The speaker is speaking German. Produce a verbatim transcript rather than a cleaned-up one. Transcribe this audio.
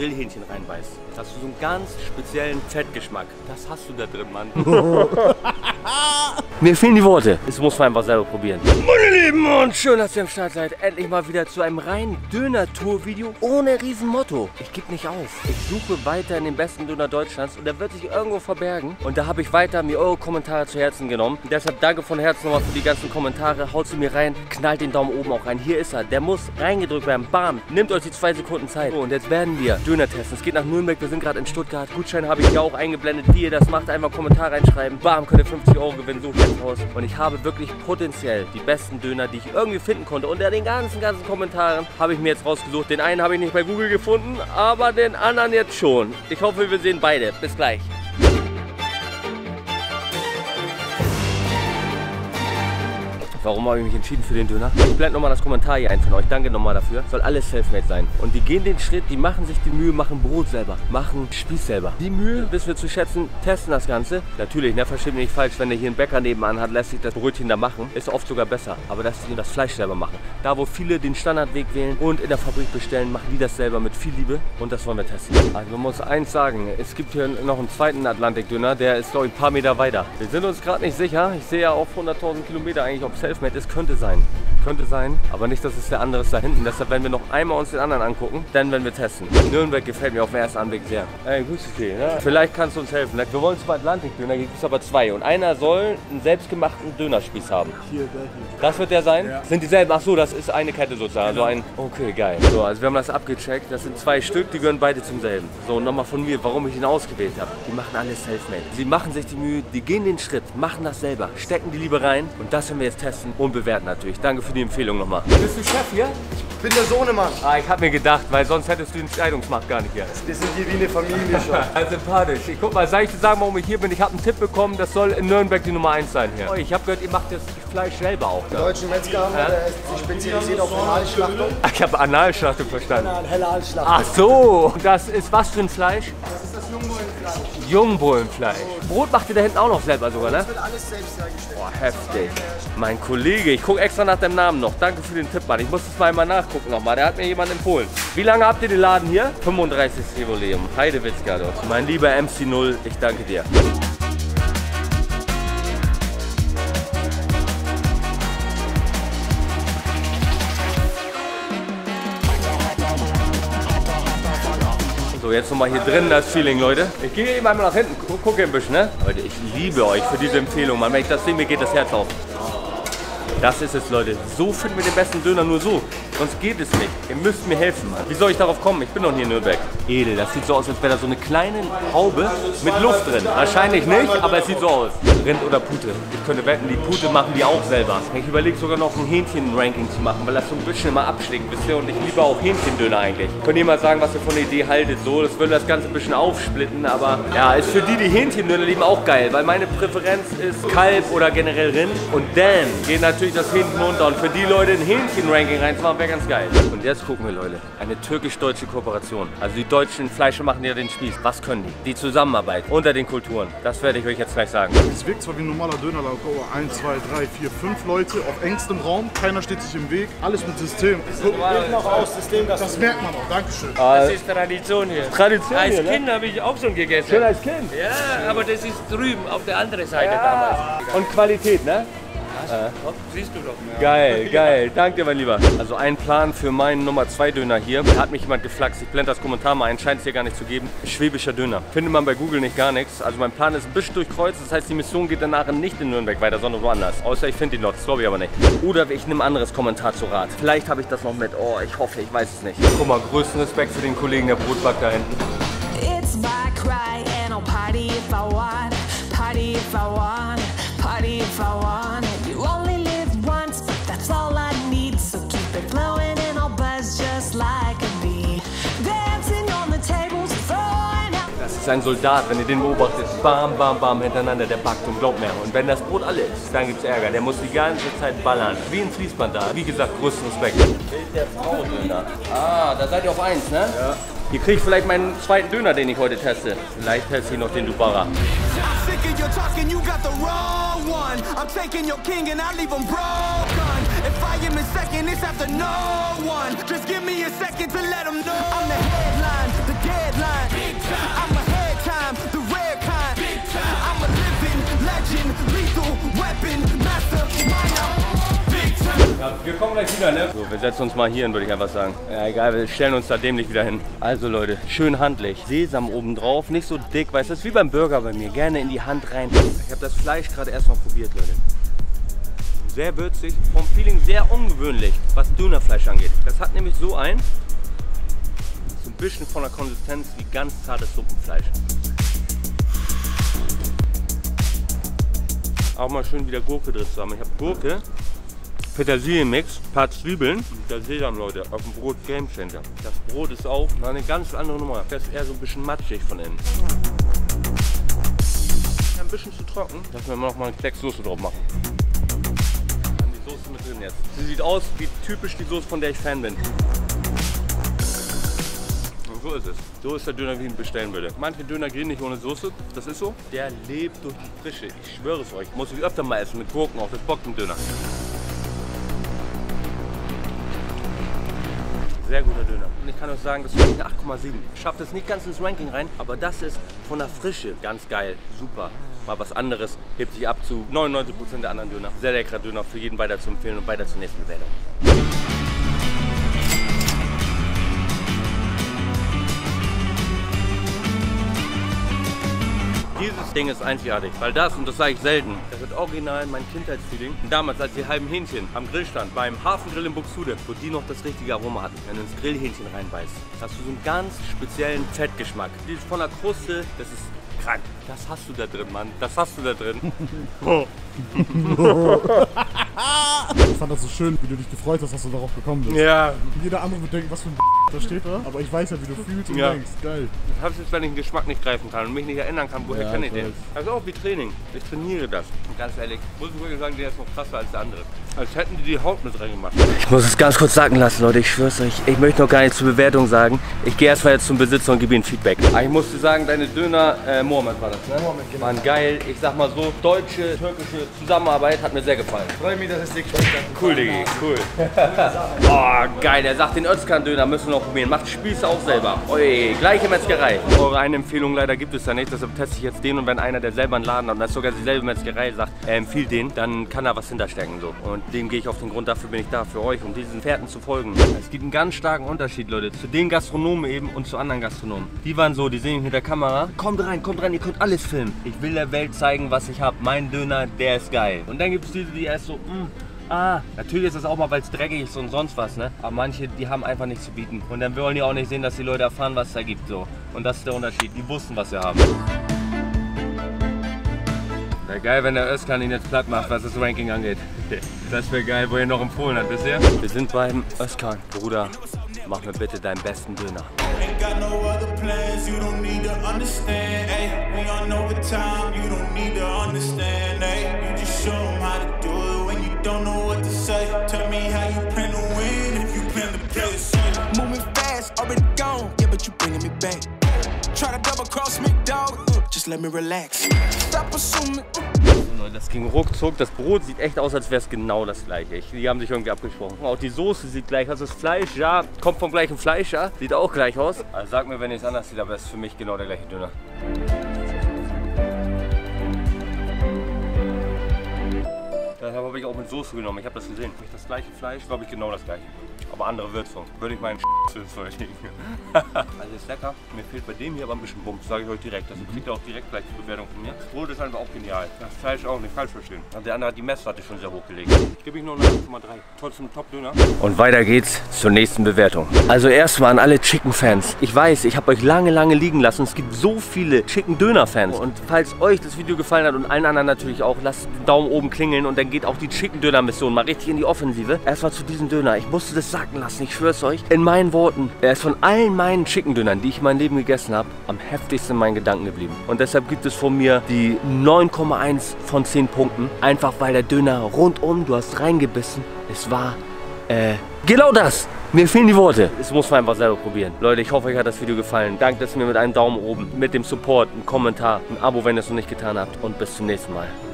Grillhähnchen reinbeißt, hast du so einen ganz speziellen Fettgeschmack. Das hast du da drin, Mann. Mir fehlen die Worte. Das muss man einfach selber probieren. Meine Lieben, und schön, dass ihr am Start seid. Endlich mal wieder zu einem reinen Döner-Tour-Video ohne Riesenmotto. Ich gebe nicht auf. Ich suche weiter in den besten Döner Deutschlands und der wird sich irgendwo verbergen. Und da habe ich weiter mir eure Kommentare zu Herzen genommen. Und deshalb danke von Herzen nochmal für die ganzen Kommentare. Haut sie mir rein, knallt den Daumen oben auch rein. Hier ist er. Der muss reingedrückt werden. Bam. Nehmt euch die zwei Sekunden Zeit. So, und jetzt werden wir Döner testen. Es geht nach Nürnberg. Wir sind gerade in Stuttgart. Gutschein habe ich hier auch eingeblendet. Wie ihr das macht, einfach Kommentar reinschreiben. Bam, könnt ihr fünfzig Euro gewinnen. Sucht jetzt aus. Und ich habe wirklich potenziell die besten Döner, die ich irgendwie finden konnte. Unter den ganzen, ganzen Kommentaren habe ich mir jetzt rausgesucht. Den einen habe ich nicht bei Google gefunden, aber den anderen jetzt schon. Ich hoffe, wir sehen beide. Bis gleich. Warum habe ich mich entschieden für den Döner? Ich blende nochmal das Kommentar hier ein von euch. Danke nochmal dafür. Soll alles selfmade sein. Und die gehen den Schritt, die machen sich die Mühe, machen Brot selber, machen Spieß selber. Die Mühe, wissen wir zu schätzen, testen das Ganze. Natürlich, ne, versteht mich nicht falsch, wenn der hier einen Bäcker nebenan hat, lässt sich das Brötchen da machen. Ist oft sogar besser. Aber dass die das Fleisch selber machen. Da, wo viele den Standardweg wählen und in der Fabrik bestellen, machen die das selber mit viel Liebe. Und das wollen wir testen. Also man muss eins sagen, es gibt hier noch einen zweiten Atlantik-Döner, der ist, glaube ich, ein paar Meter weiter. Wir sind uns gerade nicht sicher. Ich sehe ja auf hunderttausend Kilometer eigentlich, ob Selfmade ist, könnte sein. Könnte sein, aber nicht, dass es der andere ist da hinten. Deshalb werden wir noch einmal uns den anderen angucken, dann werden wir testen. Nürnberg gefällt mir auf den ersten Anblick sehr. Ey, grüß dich, ne? Vielleicht kannst du uns helfen. Wir wollen zum Atlantik-Döner, gibt es aber zwei. Und einer soll einen selbstgemachten Dönerspieß haben. Hier, der hier. Das wird der sein? Ja. Sind dieselben? Ach so, das ist eine Kette sozusagen. Genau. So ein, okay, geil. So, also wir haben das abgecheckt. Das sind zwei Stück, die gehören beide zum selben. So, und nochmal von mir, warum ich ihn ausgewählt habe. Die machen alles selfmade. Sie machen sich die Mühe, die gehen den Schritt, machen das selber, stecken die Liebe rein. Und das werden wir jetzt testen und bewerten natürlich. Danke für die Empfehlung nochmal. Bist du Chef hier? Ich bin der Sohnemann. Ah, ich habe mir gedacht, weil sonst hättest du die Entscheidungsmacht gar nicht hier. Wir sind hier wie eine Familie schon. Also sympathisch. Ich guck mal, soll ich dir sagen, warum ich hier bin? Ich habe einen Tipp bekommen, das soll in Nürnberg die Nummer eins sein hier. Oh, ich habe gehört, ihr macht das Fleisch selber auch. Der deutsche Metzger haben wir, der ist spezialisiert auf Analschlachtung. Ach, ich habe Analschlachtung verstanden. Analschlachtung. Ach so, das ist was für ein Fleisch? Das ist das Jungbullenfleisch. Jungbullenfleisch. Brot macht ihr da hinten auch noch selber sogar, ne? Das wird alles selbst hergestellt. Boah, heftig. Mein Kollege, ich gucke extra nach deinem Namen noch. Danke für den Tipp, Mann. Ich muss das mal einmal nachgucken nochmal. Der hat mir jemand empfohlen. Wie lange habt ihr den Laden hier? fünfunddreißigstes Jubiläum. Heidewitzka dort. Mein lieber M C null, ich danke dir. So, jetzt nochmal hier drin das Feeling, Leute. Ich gehe eben einmal nach hinten, guck, guck ein bisschen, ne? Leute, ich liebe euch für diese Empfehlung, Mann. Wenn ich das sehe, mir geht das Herz auf. Das ist es, Leute. So finden wir den besten Döner, nur so. Sonst geht es nicht. Ihr müsst mir helfen, Mann. Wie soll ich darauf kommen? Ich bin noch hier in Nürnberg. Edel, das sieht so aus, als wäre da so eine kleine Haube mit Luft drin. Wahrscheinlich nicht, aber es sieht so aus. Rind oder Pute? Ich könnte wetten, die Pute machen die auch selber. Ich überlege sogar noch ein Hähnchen-Ranking zu machen, weil das so ein bisschen immer abschlägt, wisst ihr? Und ich liebe auch Hähnchendöner eigentlich. Könnt ihr mal sagen, was ihr von der Idee haltet? So, das würde das Ganze ein bisschen aufsplitten, aber ja, ist für die, die Hähnchendöner lieben, auch geil, weil meine Präferenz ist Kalb oder generell Rind. Und dann geht natürlich das Hähnchen runter. Und für die Leute ein Hähnchen-Ranking reinzumachen, wäre ganz geil. Und jetzt gucken wir, Leute, eine türkisch-deutsche Kooperation. Also die deutschen Fleischer machen ja den Spieß. Was können die? Die Zusammenarbeit unter den Kulturen. Das werde ich euch jetzt gleich sagen. Es wirkt zwar wie ein normaler Dönerladen, aber eins, zwei, drei, vier, fünf Leute auf engstem Raum. Keiner steht sich im Weg. Alles mit System. Sieht noch aus, System, das, das merkt man auch. Dankeschön. Das ist Tradition hier. Tradition Als hier, ne? Kind habe ich auch schon gegessen. Schon als Kind? Ja, aber das ist drüben auf der anderen Seite Ja. damals. Und Qualität, ne? Hopp, siehst du doch. Geil, geil. Danke dir, mein Lieber. Also ein Plan für meinen Nummer zwei Döner hier. Da hat mich jemand geflaxt. Ich blende das Kommentar mal ein. Scheint es hier gar nicht zu geben. Schwäbischer Döner. Findet man bei Google nicht gar nichts. Also mein Plan ist ein bisschen durchkreuzt. Das heißt, die Mission geht danach nicht in Nürnberg weiter, sondern woanders. Außer ich finde ihn noch. Das glaube ich aber nicht. Oder ich nehme ein anderes Kommentar zu Rat. Vielleicht habe ich das noch mit. Oh, ich hoffe, ich weiß es nicht. Guck mal, größten Respekt für den Kollegen, der Brot backt da hinten. It's my cry and I'll party if I want, party if I want, party if I want. You only live once, but that's all I need. So keep it flowing and I'll buzz just like a bee. Dancing on the tables, throwing up. Das ist ein Soldat, wenn ihr den beobachtet. Bam, bam, bam hintereinander, der backt und glaubt mir. Und wenn das Brot alle ist, dann gibt es Ärger. Der muss die ganze Zeit ballern. Wie ein Fließband da. Wie gesagt, größten Respekt. Bild der Frau Döner. Ah, da seid ihr auf eins, ne? Ja. Hier kriege ich vielleicht meinen zweiten Döner, den ich heute teste. Vielleicht teste ich noch den Dubara. kommen gleich wieder, ne? So, wir setzen uns mal hier hin, würde ich einfach sagen. Ja, egal, wir stellen uns da dämlich wieder hin. Also Leute, schön handlich. Sesam oben drauf, nicht so dick, weißt du, das ist wie beim Burger bei mir. Gerne in die Hand rein. Ich habe das Fleisch gerade erstmal probiert, Leute. Sehr würzig, vom Feeling sehr ungewöhnlich, was Dönerfleisch angeht. Das hat nämlich so ein, so ein bisschen von der Konsistenz wie ganz zartes Suppenfleisch. Auch mal schön wieder Gurke drin zusammen. Ich habe Gurke, Petersilienmix, ein paar Zwiebeln und der Sesam, Leute, auf dem Brot Game Changer. Das Brot ist auch eine ganz andere Nummer. Das ist eher so ein bisschen matschig von innen. Ein bisschen zu trocken, dass wir noch mal eine Klecks Soße drauf machen. Dann die Soße mit drin jetzt. Sie sieht aus wie typisch die Soße, von der ich Fan bin. Und so ist es. So ist der Döner, wie ich ihn bestellen würde. Manche Döner gehen nicht ohne Soße, das ist so. Der lebt durch die Frische. Ich schwöre es euch. Muss ich öfter mal essen mit Gurken, auch das bockt im Döner. Sehr guter Döner. Und ich kann euch sagen, das ist eine acht Komma sieben. Schafft es nicht ganz ins Ranking rein, aber das ist von der Frische ganz geil. Super. Mal was anderes. Hebt sich ab zu neunundneunzig Prozent der anderen Döner. Sehr leckerer Döner, für jeden weiter zu empfehlen und weiter zur nächsten Bewertung. Dieses Ding ist einzigartig, weil das, und das sage ich selten, das ist original mein Kindheitsfeeling. Damals, als die halben Hähnchen am Grill standen, beim Hafengrill in Buxtehude, wo die noch das richtige Aroma hatten. Wenn du ins Grillhähnchen reinbeißt, hast du so einen ganz speziellen Fettgeschmack. Die ist von der Kruste, das ist krank. Das hast du da drin, Mann. Das hast du da drin. Ich fand das so schön, wie du dich gefreut hast, dass du darauf gekommen bist. Ja. Jeder andere wird denken, was für ein da steht da, aber ich weiß ja, wie du fühlst und ja. denkst. Geil. Ich habe es jetzt, wenn ich den Geschmack nicht greifen kann und mich nicht erinnern kann, woher Ja, kenne ich ich den. weiß. Das ist auch wie Training. Ich trainiere das. Und ganz ehrlich, muss ich wirklich sagen, der ist noch krasser als der andere. Als hätten die die Haut mit reingemacht. Ich muss es ganz kurz sagen lassen, Leute. Ich schwör's euch, ich möchte noch gar nicht zur Bewertung sagen. Ich gehe erstmal jetzt zum Besitzer und gebe ihm Feedback. Aber ich musste sagen, deine Döner, äh, Mohammed war das, ne? Mohammed, genau. Waren geil. Ich sag mal so, deutsche, türkische Zusammenarbeit hat mir sehr gefallen. Freue mich, dass es dir geschmeckt hat. Cool, Diggi, cool. Oh, geil. Er sagt, den Özkan-Döner müssen wir noch probieren. Macht Spieße auch selber. Oi, gleiche Metzgerei. Eure eine Empfehlung leider gibt es da nicht. Deshalb teste ich jetzt den. Und wenn einer, der selber einen Laden hat und das ist sogar dieselbe Metzgerei, sagt, er empfiehlt den, dann kann da was hinterstecken. So. Und dem gehe ich auf den Grund. Dafür bin ich da, für euch, um diesen Fährten zu folgen. Es gibt einen ganz starken Unterschied, Leute, zu den Gastronomen eben und zu anderen Gastronomen. Die waren so, die sehen mich mit der Kamera. Kommt rein, kommt rein, ihr könnt alles filmen. Ich will der Welt zeigen, was ich habe. Mein Döner, der ist geil. Und dann gibt es diese, die erst so, mh, ah, natürlich ist das auch mal, weil es dreckig ist und sonst was, ne? Aber manche, die haben einfach nichts zu bieten. Und dann wollen die auch nicht sehen, dass die Leute erfahren, was es da gibt, so. Und das ist der Unterschied. Die wussten, was wir haben. Wäre geil, wenn der Özkan ihn jetzt platt macht, was das Ranking angeht. Das wäre geil, wo er noch empfohlen hat, wisst ihr? Wir sind beim Özkan. Bruder, mach mir bitte deinen besten Döner. Das ging ruckzuck. Das Brot sieht echt aus, als wäre es genau das gleiche. Ich, die haben sich irgendwie abgesprochen. Auch die Soße sieht gleich aus. Das Fleisch, ja, kommt vom gleichen Fleisch, ja. Sieht auch gleich aus. Also sag mir, wenn es anders sieht, aber es ist für mich genau der gleiche Döner. Deshalb habe ich auch mit Soße genommen. Ich habe das gesehen. Nicht das gleiche Fleisch, glaube ich genau das gleiche. Aber andere Würzung. Würde ich meinen verlegen. Also ist lecker. Mir fehlt bei dem hier aber ein bisschen Bums, sage ich euch direkt. Also kriegt ihr auch direkt gleich die Bewertung von mir. Das Brot ist einfach auch genial. Das Fleisch auch, nicht falsch verstehen. Also der andere hat die Messlatte schon sehr hochgelegt. Gebe ich nur eine acht Komma drei. Trotzdem ein Top-Döner. Und weiter geht's zur nächsten Bewertung. Also erstmal an alle Chicken-Fans. Ich weiß, ich habe euch lange, lange liegen lassen. Es gibt so viele Chicken-Döner-Fans. Und falls euch das Video gefallen hat und allen anderen natürlich auch, lasst den Daumen oben klingeln und dann geht auch die Chicken-Döner-Mission mal richtig in die Offensive. Erstmal zu diesem Döner. Ich musste das sacken lassen, ich schwör's euch. In meinen Worten, er ist von allen meinen Chicken-Dönern, die ich in meinem Leben gegessen habe, am heftigsten in meinen Gedanken geblieben. Und deshalb gibt es von mir die neun Komma eins von zehn Punkten. Einfach weil der Döner rundum, du hast reingebissen, es war, äh, genau das. Mir fehlen die Worte. Das muss man einfach selber probieren. Leute, ich hoffe, euch hat das Video gefallen. Dankt es mir mit einem Daumen oben, mit dem Support, einem Kommentar, ein Abo, wenn ihr es noch nicht getan habt. Und bis zum nächsten Mal.